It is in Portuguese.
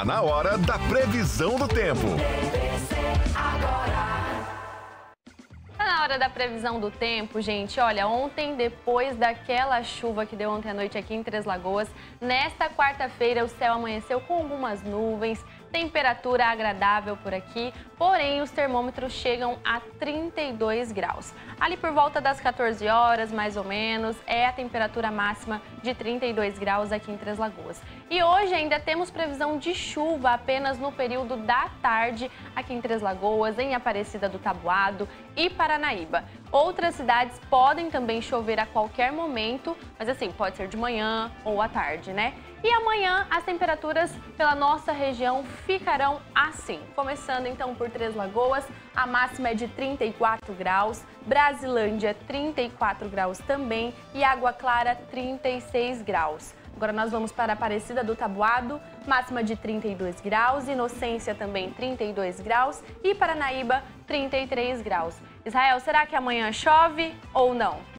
Tá na hora da previsão do tempo. Tá na hora da previsão do tempo, gente. Olha, ontem, depois daquela chuva que deu ontem à noite aqui em Três Lagoas, nesta quarta-feira o céu amanheceu com algumas nuvens, temperatura agradável por aqui, porém os termômetros chegam a 32 graus. Ali por volta das 14 horas, mais ou menos, é a temperatura máxima de 32 graus aqui em Três Lagoas. E hoje ainda temos previsão de chuva apenas no período da tarde aqui em Três Lagoas, em Aparecida do Taboado e Paranaíba. Outras cidades podem também chover a qualquer momento, mas assim, pode ser de manhã ou à tarde, né? E amanhã as temperaturas pela nossa região ficarão assim. Começando então por Três Lagoas, a máxima é de 34 graus, Brasilândia 34 graus também e Água Clara 36 graus. Agora nós vamos para Aparecida do Taboado, máxima de 32 graus, Inocência também 32 graus e Paranaíba 33 graus. Israel, será que amanhã chove ou não?